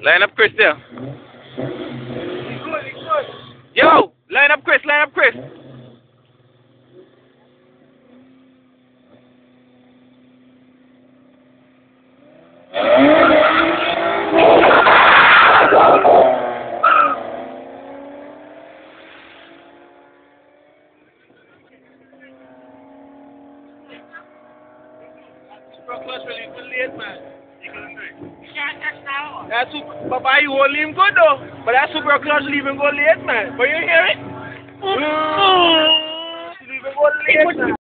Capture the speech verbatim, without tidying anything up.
Line up Chris there. It's good, it's good. Yo, line up Chris, line up Chris. Super clutch will leave late, man. You can do it. Can't touch now. That super, Papa, you won't leave good though. But that super clutch leave him go late, man. But you hear it? Mm. You leave him go late, man.